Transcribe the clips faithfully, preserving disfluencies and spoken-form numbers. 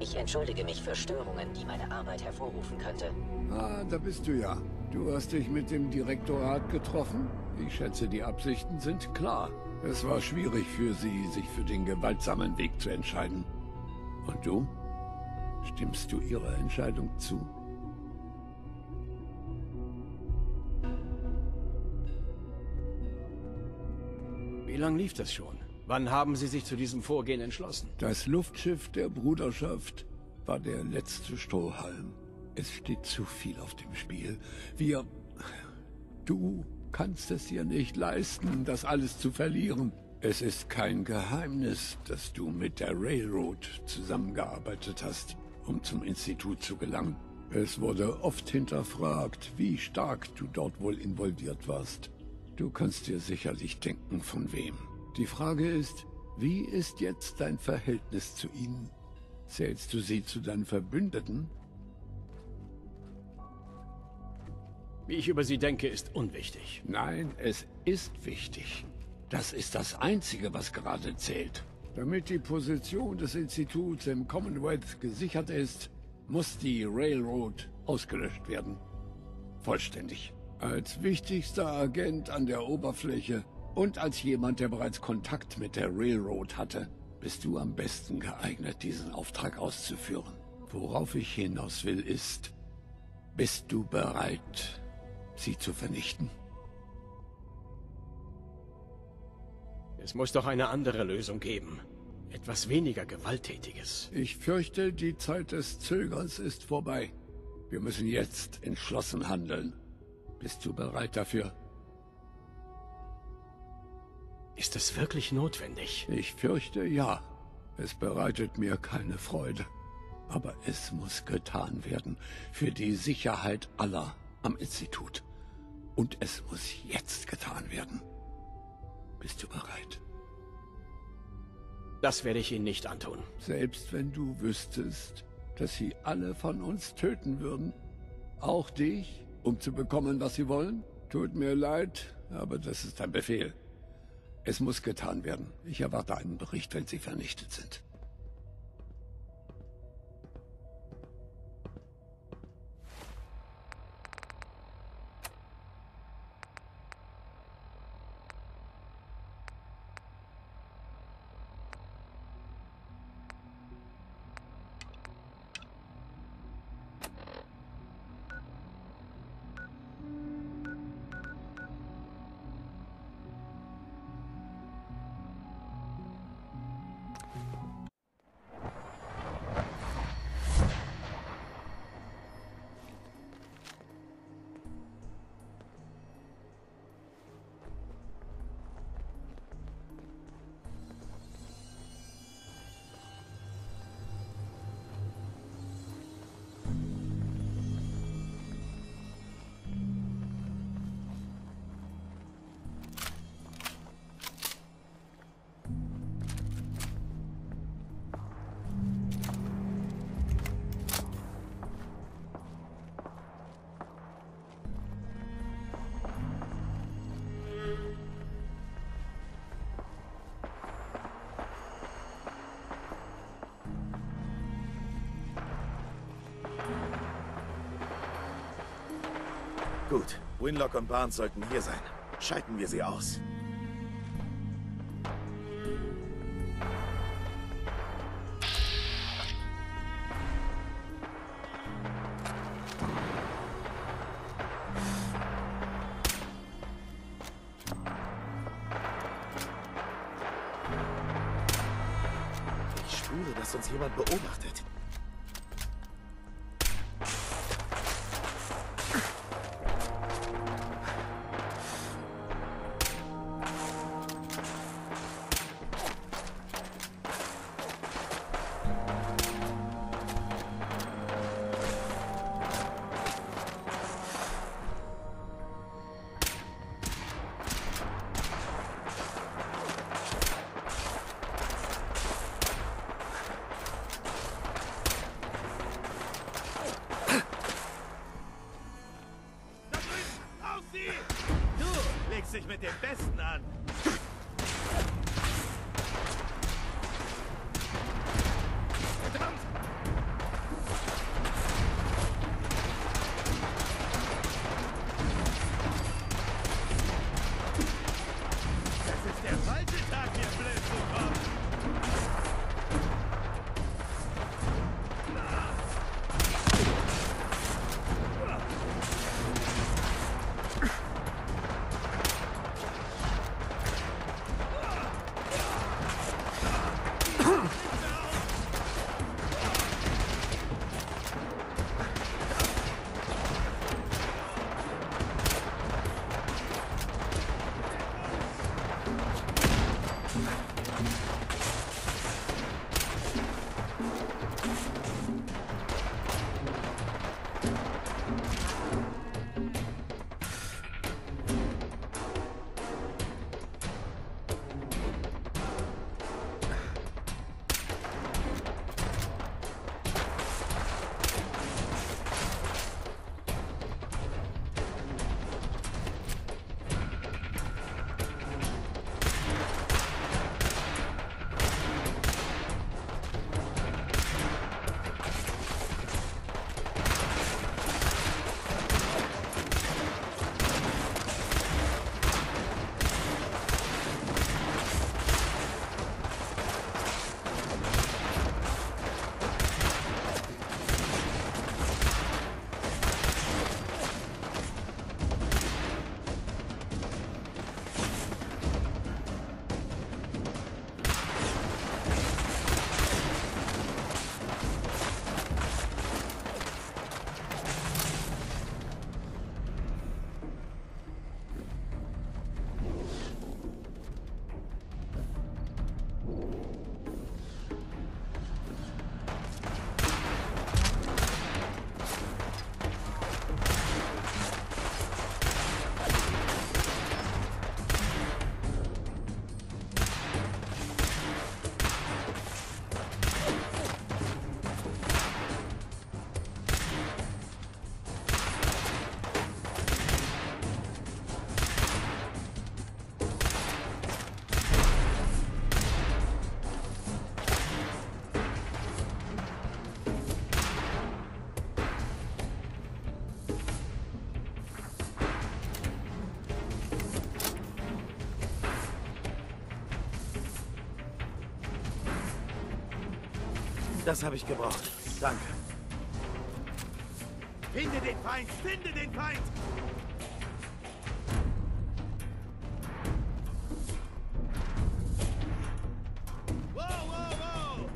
Ich entschuldige mich für Störungen, die meine Arbeit hervorrufen könnte. Ah, da bist du ja. Du hast dich mit dem Direktorat getroffen? Ich schätze, die Absichten sind klar. Es war schwierig für sie, sich für den gewaltsamen Weg zu entscheiden. Und du? Stimmst du ihrer Entscheidung zu? Wie lange lief das schon? Wann haben Sie sich zu diesem Vorgehen entschlossen? Das Luftschiff der Bruderschaft war der letzte Strohhalm. Es steht zu viel auf dem Spiel. Wir... Du kannst es dir nicht leisten, das alles zu verlieren. Es ist kein Geheimnis, dass du mit der Railroad zusammengearbeitet hast, um zum Institut zu gelangen. Es wurde oft hinterfragt, wie stark du dort wohl involviert warst. Du kannst dir sicherlich denken, von wem. Die Frage ist, wie ist jetzt dein Verhältnis zu ihnen? Zählst du sie zu deinen Verbündeten? Wie ich über sie denke, ist unwichtig. Nein, es ist wichtig. Das ist das Einzige, was gerade zählt. Damit die Position des Instituts im Commonwealth gesichert ist, muss die Railroad ausgelöscht werden. Vollständig. Als wichtigster Agent an der Oberfläche und als jemand, der bereits Kontakt mit der Railroad hatte, bist du am besten geeignet, diesen Auftrag auszuführen. Worauf ich hinaus will, ist, bist du bereit, sie zu vernichten? Es muss doch eine andere Lösung geben. Etwas weniger Gewalttätiges. Ich fürchte, die Zeit des Zögerns ist vorbei. Wir müssen jetzt entschlossen handeln. Bist du bereit dafür? Ist es wirklich notwendig? Ich fürchte, ja. Es bereitet mir keine Freude. Aber es muss getan werden. Für die Sicherheit aller am Institut. Und es muss jetzt getan werden. Bist du bereit? Das werde ich Ihnen nicht antun. Selbst wenn du wüsstest, dass sie alle von uns töten würden? Auch dich, um zu bekommen, was sie wollen? Tut mir leid, aber das ist ein Befehl. Es muss getan werden. Ich erwarte einen Bericht, wenn sie vernichtet sind. Gut, Winlock und Barnes sollten hier sein. Schalten wir sie aus. Ich spüre, dass uns jemand beobachtet. Sich mit dem Besten an. Verdammt! Das habe ich gebraucht. Danke. Finde den Feind! Finde den Feind! Wow, wow, wow!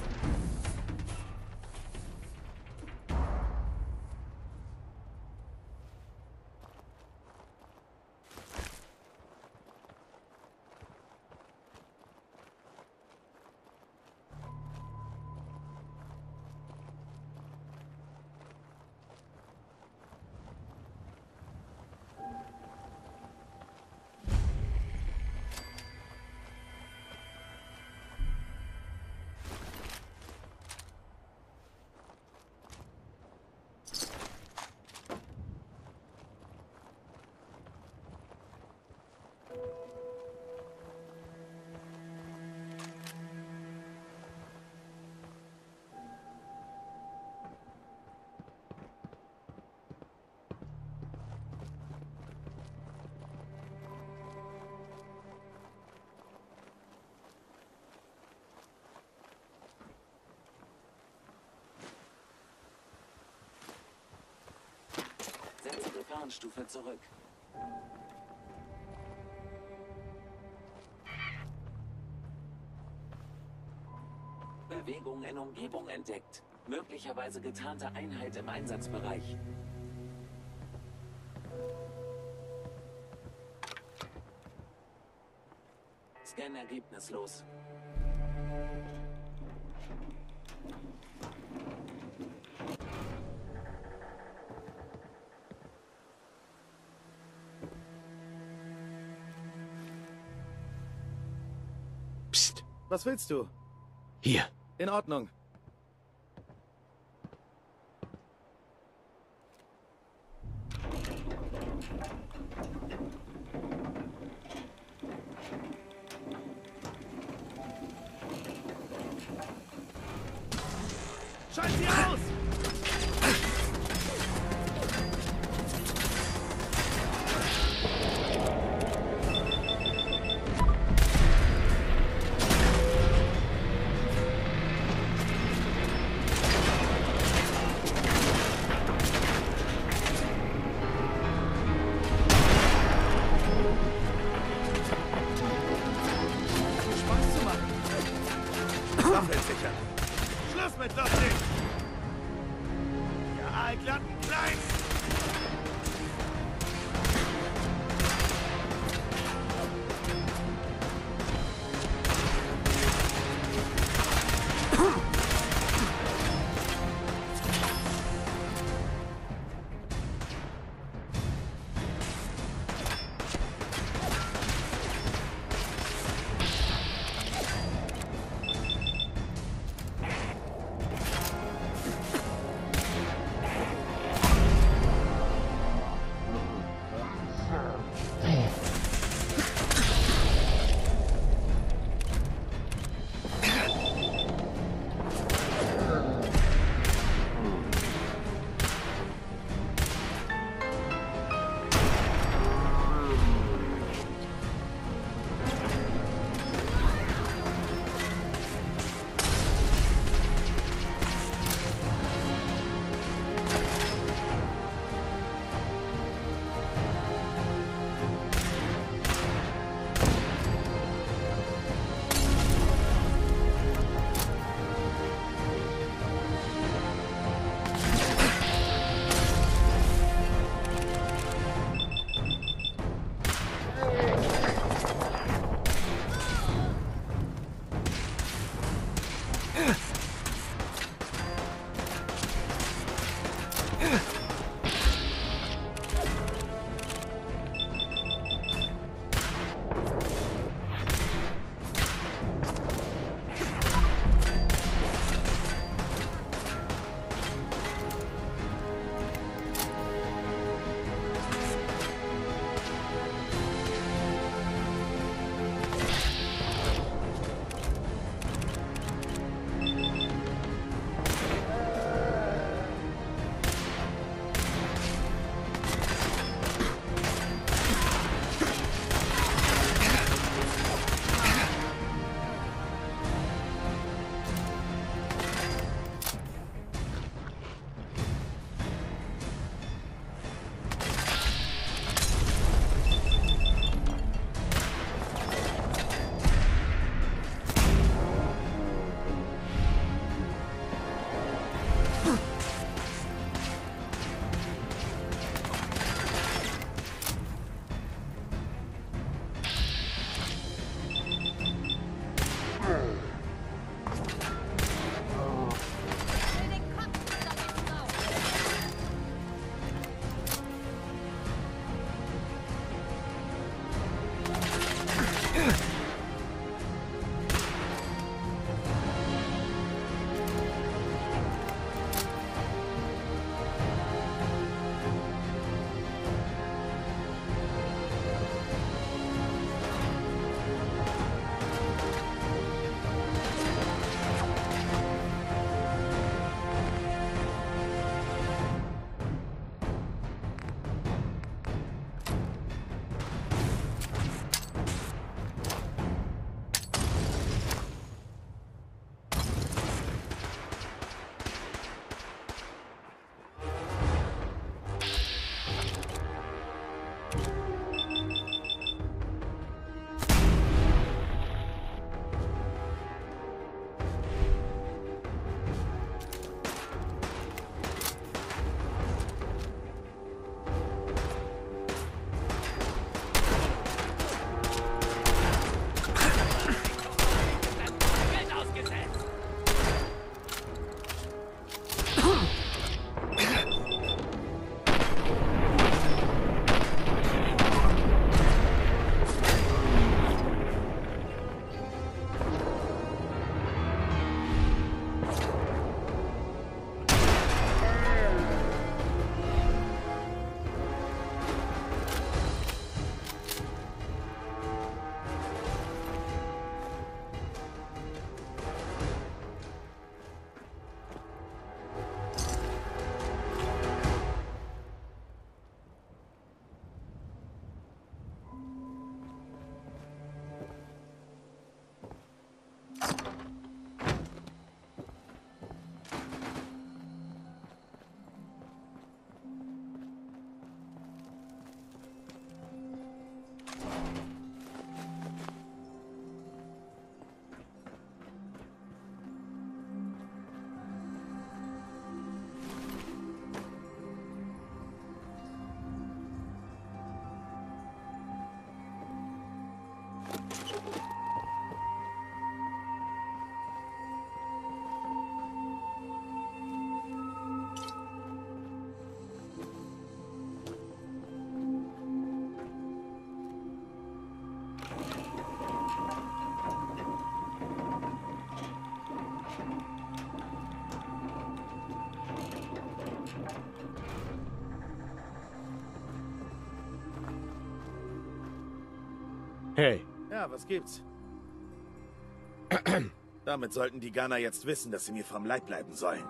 Setze Gefahrenstufe zurück. Bewegung in Umgebung entdeckt. Möglicherweise getarnte Einheit im Einsatzbereich. Scan ergebnislos. Psst. Was willst du? Hier. In Ordnung. Schalt sie aus! Hat Spaß zu machen. Waffe sichern. Schluss mit lustig! Hey, Ja, was gibt's? Damit sollten die Gunner jetzt wissen, dass sie mir vom Leib bleiben sollen.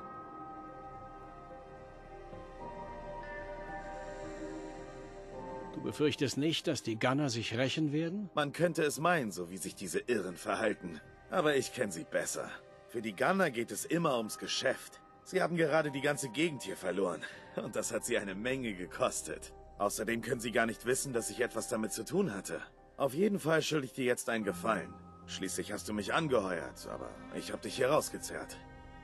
du befürchtest nicht, dass die Gunner sich rächen werden? Man könnte es meinen, so wie sich diese Irren verhalten. Aber ich kenne sie besser. Für die Gunner geht es immer ums Geschäft. Sie haben gerade die ganze Gegend hier verloren. Und das hat sie eine Menge gekostet. Außerdem können sie gar nicht wissen, dass ich etwas damit zu tun hatte. Auf jeden Fall schulde ich dir jetzt einen Gefallen. Schließlich hast du mich angeheuert, aber ich habe dich hier rausgezerrt.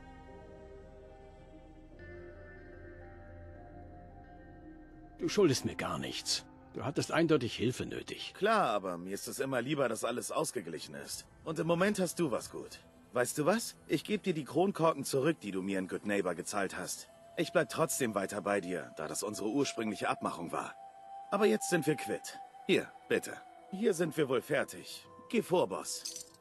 Du schuldest mir gar nichts. Du hattest eindeutig Hilfe nötig. Klar, aber mir ist es immer lieber, dass alles ausgeglichen ist. Und im Moment hast du was gut. Weißt du was? Ich gebe dir die Kronkorken zurück, die du mir in Good Neighbor gezahlt hast. Ich bleib trotzdem weiter bei dir, da das unsere ursprüngliche Abmachung war. Aber jetzt sind wir quitt. Hier, bitte. Hier sind wir wohl fertig. Geh vor, Boss.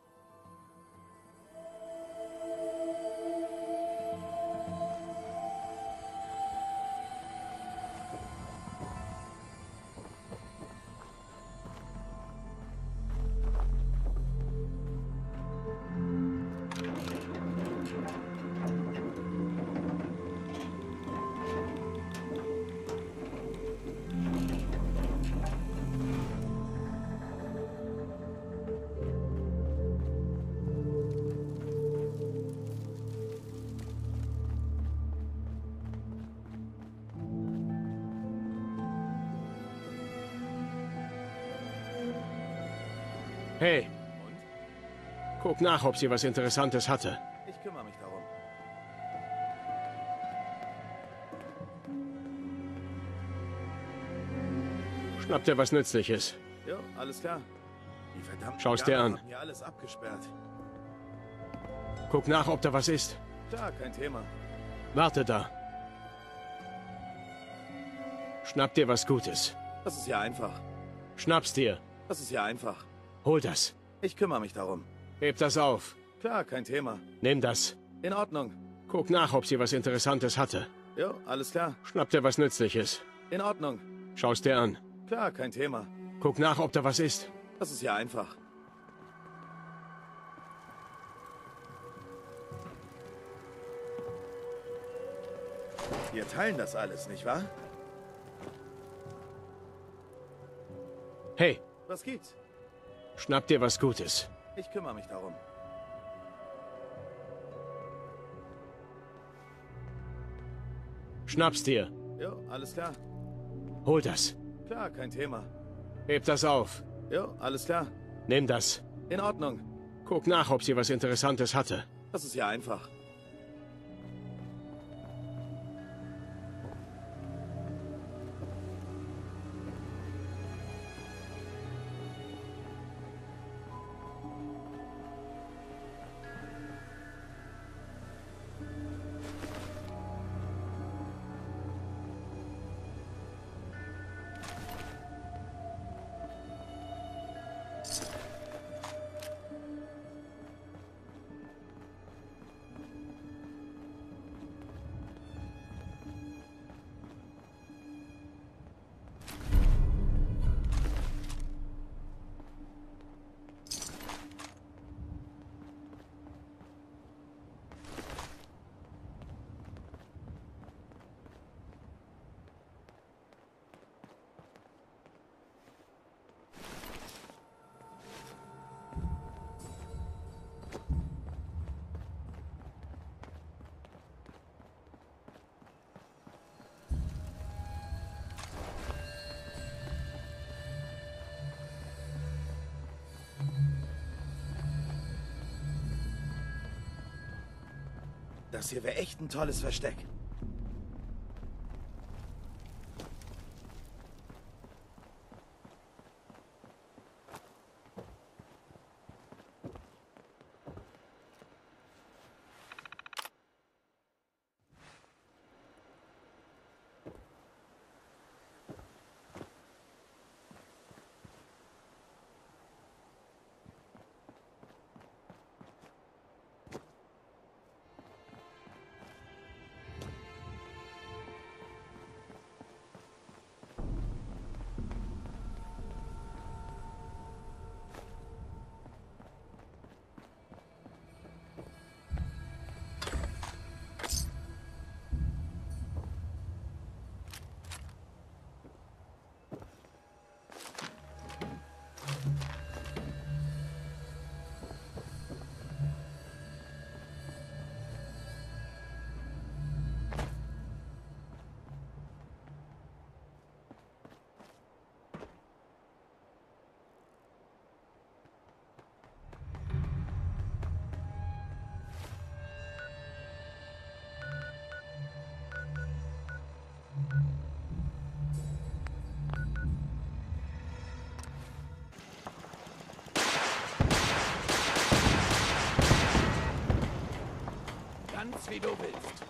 Hey, guck nach, ob sie was Interessantes hatte. Ich kümmere mich darum. Schnapp dir was Nützliches. Jo, alles klar. Die verdammten Schau's dir Gunner an. haben hier alles abgesperrt. Guck nach, ob da was ist. Klar, kein Thema. Warte da. Schnapp dir was Gutes. Das ist ja einfach. Schnapp's dir. Das ist ja einfach. Hol das. Ich kümmere mich darum. Heb das auf. Klar, kein Thema. Nimm das. In Ordnung. Guck nach, ob sie was Interessantes hatte. Jo, alles klar. Schnapp dir was Nützliches. In Ordnung. Schau's dir an. Klar, kein Thema. Guck nach, ob da was ist. Das ist ja einfach. Wir teilen das alles, nicht wahr? Hey, Was gibt's? schnapp dir was Gutes. Ich kümmere mich darum. Schnapp's dir. Jo, alles klar. Hol das. Klar, kein Thema. Heb das auf. Jo, alles klar. Nimm das. In Ordnung. Guck nach, ob sie was Interessantes hatte. Das ist ja einfach. Das hier wäre echt ein tolles Versteck. wie du willst.